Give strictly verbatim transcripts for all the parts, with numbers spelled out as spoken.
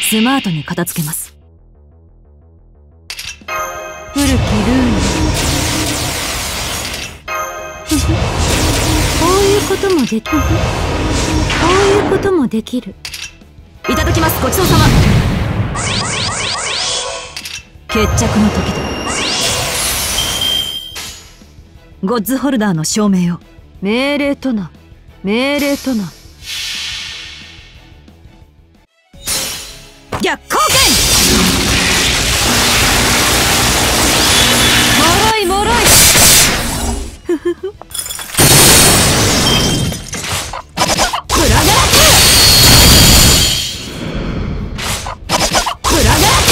スマートに片付けます。古きルール。こういうこともできる。こういうこともできる。いただきます。ごちそうさま。決着の時だ。ゴッズホルダーの証明を。命令とな。命令とな。逆光剣。もろいもろい。ふふふ。プラガラク。プラガラク。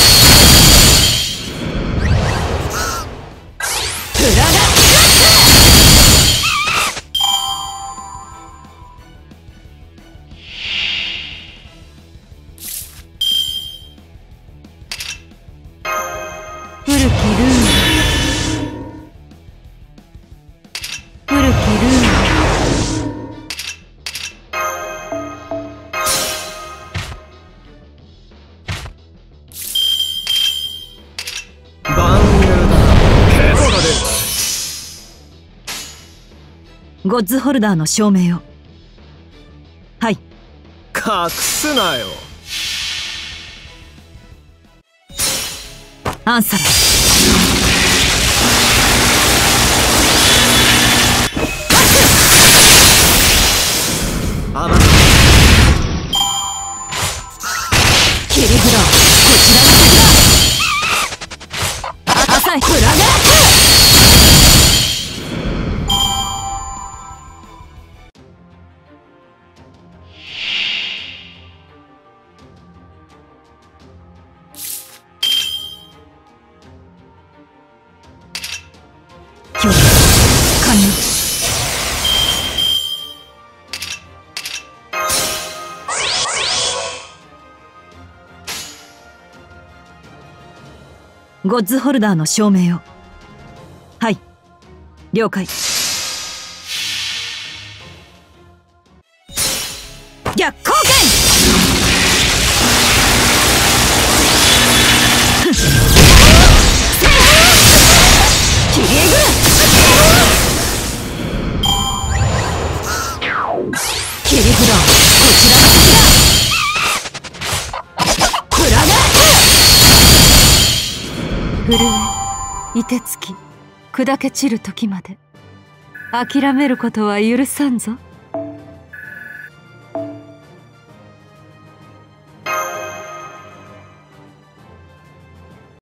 プラガラク。古きルール。古きルール。 万有だ。ケトが出る。 ゴッズホルダーの証明を。はい。 隠すなよ。 アンサラ。 あま切り札。こちらの敵だ。浅いフラガラク。完了。ゴッズホルダーの証明を。はい。了解。逆光剣。切りえぐ。切り札。こちらの敵だ。プラガラク。震え、凍てつき、砕け散る時まで諦めることは許さんぞ。